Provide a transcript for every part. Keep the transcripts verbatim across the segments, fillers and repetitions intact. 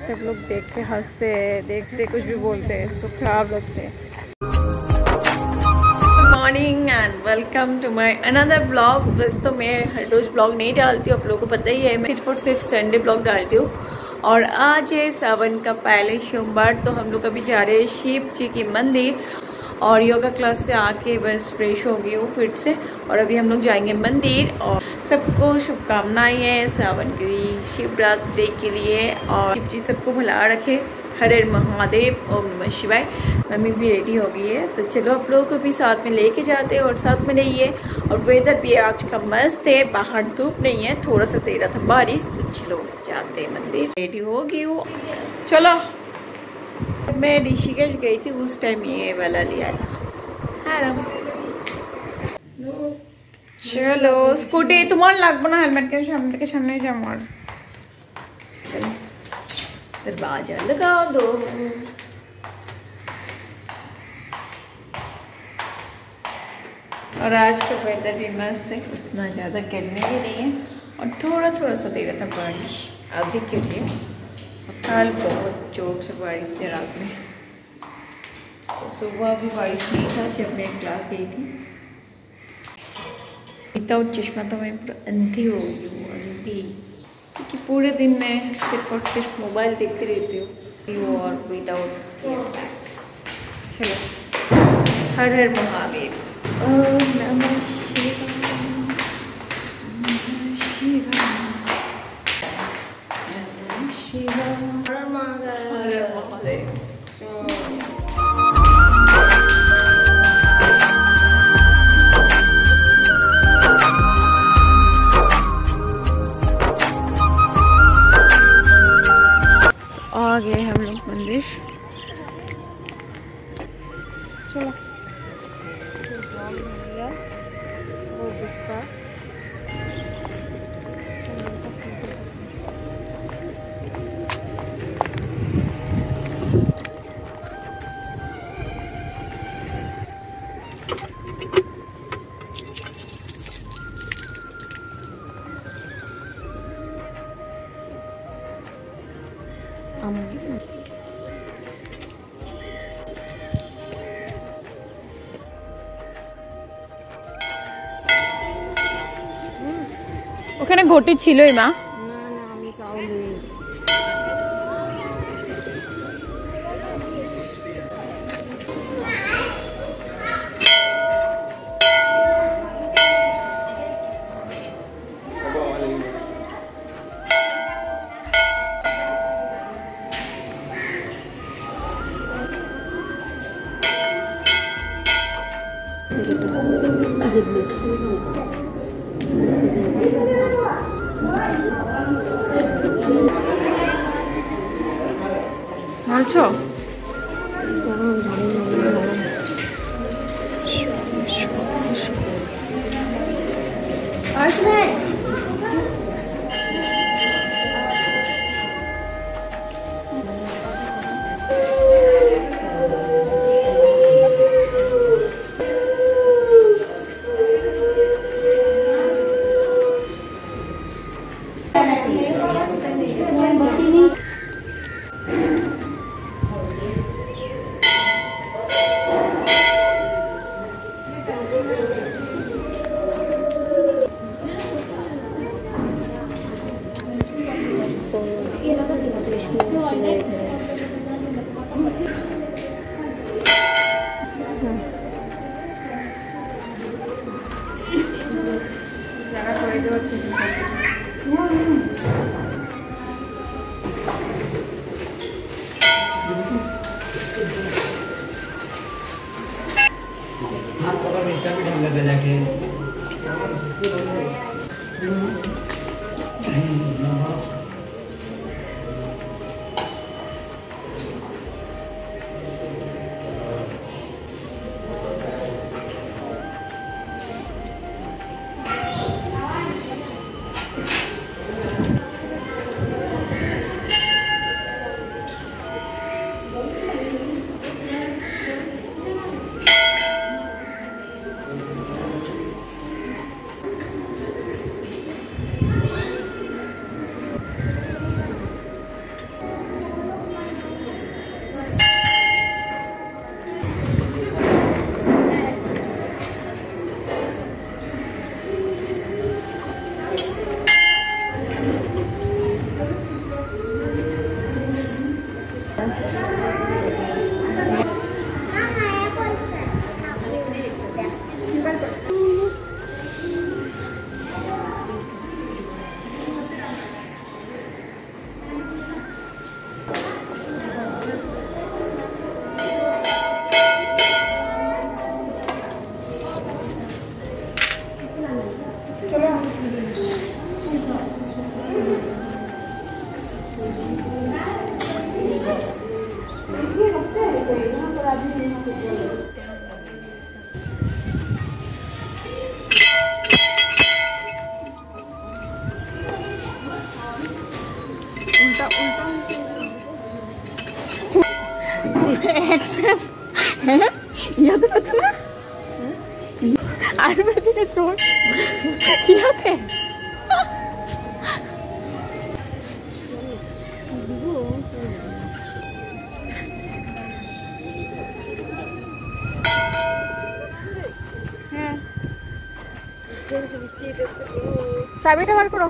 सब लोग देख के हंसते हैं, देखते कुछ भी बोलते हैं, सो खराब लगते हैं। Good morning and welcome to my another blog. बस तो मैं हर रोज़ ब्लॉग नहीं डालती हूँ, आप लोगों को पता ही है, मैं सिर्फ और सिर्फ संडे ब्लॉग डालती हूँ। और आज है सावन का पहले सोमवार, तो हम लोग अभी जा रहे हैं शिव जी के मंदिर और योगा क्लास से आके बस फ्रेश हो गई हूँ फिर से, और अभी हम लोग जाएंगे मंदिर। और सबको शुभकामनाएं हैं सावन की शिवरात्रि के लिए, और शिव जी सबको भला रखे। हर हर महादेव, ओम नमः शिवाय। मम्मी भी रेडी हो गई है, तो चलो आप लोगों को भी साथ में लेके जाते हैं और साथ में रहिए। और वेदर भी आज का मस्त है, बाहर धूप नहीं है, थोड़ा सा तेरा था बारिश। तो चलो जाते हैं मंदिर, रेडी हो गई हूँ, चलो। मैं ऋषिकेश गई थी उस टाइम ये वाला लिया था। चलो स्कूटी तुम्हारा लागबो ना, हेलमेट के सामने के सामने जा मार। चलो दरवाजा लगा दो। और आज का वेदर भी मस्त है, उतना ज़्यादा गर्मी भी नहीं है, और थोड़ा थोड़ा सा दे रहा था बारिश अभी के लिए। कल बहुत जोर से बारिश थी रात में, तो सुबह भी बारिश नहीं था जब मैं क्लास गई थी। विदाउट चश्मा तो मैं पूरा अंधी हो गई हूँ, अंधी, क्योंकि पूरे दिन मैं सिर्फ और सिर्फ मोबाइल देखती रहती हूँ और विदाउट चलो हर हर महादेव, ओम नमः शिवाय, नमः शिवाय, नमः शिवाय, हर महादेव। आ गए हम लोग मंदिर, चलो। वो बुक्का ওখানে ঘটি ছিলই মা। না না আমি তাও নেই। মালছো আসলে उल्टा उल्टा है याद पता ना आयुर्वेदिक चोट याद है। চাবিটা বার করো।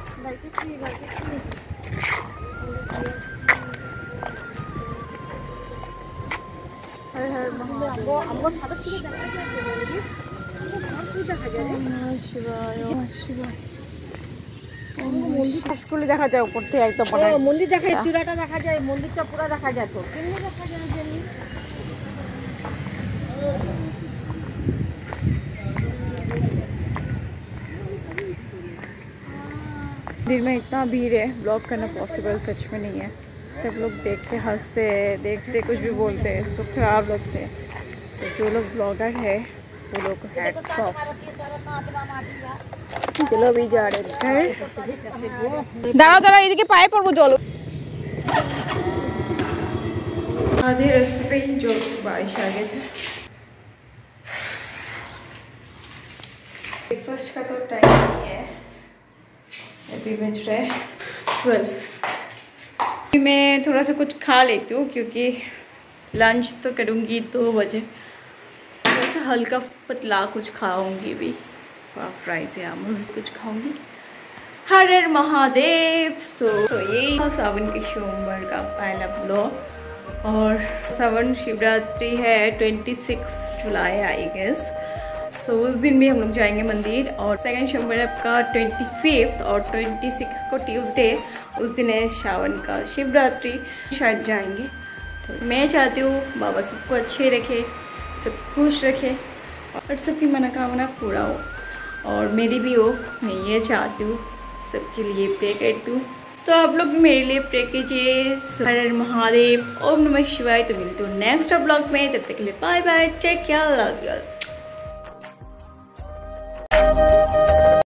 দেখা যায় উপর থেকে একদম মন্দির দেখা যায়, চূড়াটা দেখা যায়, মন্দিরটা পুরো দেখা যায়। তো দেখা যায় मंदिर में इतना भीड़ है, ब्लॉग करना पॉसिबल सच में नहीं है। सब लोग देख के हंसते हैं, देखते कुछ भी बोलते हैं, सो खराब लगते हैं। सो जो लोग ब्लॉगर है वो लोग हैट्स ऑफ। चलो अभी जा रहे हैं। दादा दादा इधर के पाए पर वो चलो। आधे रास्ते पे ही जोर से बारिश आ गए थे। ब्रेकफास्ट का तो टाइम नहीं है, अभी बज रहा है ट्वेल्व। मैं थोड़ा सा कुछ खा लेती हूँ क्योंकि लंच तो करूँगी दो बजे। थोड़ा सा हल्का पतला कुछ खाऊंगी भी, फ्राइज या मुझ कुछ खाऊंगी। हर हर महादेव। सो तो ये सावन के सोमवार का पहला ब्लॉग। और सावन शिवरात्रि है छब्बीस जुलाई आई गेस। सो so, उस दिन भी हम लोग जाएंगे मंदिर। और सेकेंड सोमवार आपका पच्चीस और छब्बीस को ट्यूसडे, उस दिन है सावन का शिवरात्रि, शायद जाएंगे। तो मैं चाहती हूँ बाबा सबको अच्छे रखे, सब खुश रखे और सबकी मनोकामना पूरा हो और मेरी भी हो। मैं ये चाहती हूँ, सबके लिए प्रे करती हूँ। तो आप लोग भी मेरे लिए प्रे कीजिए। हर हर महादेव, ओम नमः शिवाय। तो मिलती हूँ नेक्स्ट ब्लॉग में, तब तक के लिए bye bye, take care, love you.